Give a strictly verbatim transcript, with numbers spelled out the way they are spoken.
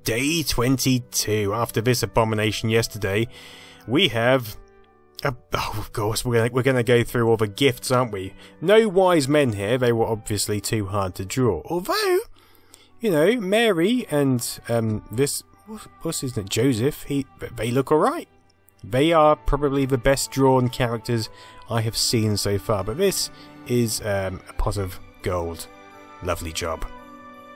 day twenty-two. After this abomination yesterday, we have... Uh, oh, of course, we're gonna, we're gonna go through all the gifts, aren't we? No wise men here. They were obviously too hard to draw. Although, you know, Mary and um, this... What's his name? Joseph. He, they look alright. They are probably the best drawn characters I have seen so far. But this is um, a pot of gold. Lovely job.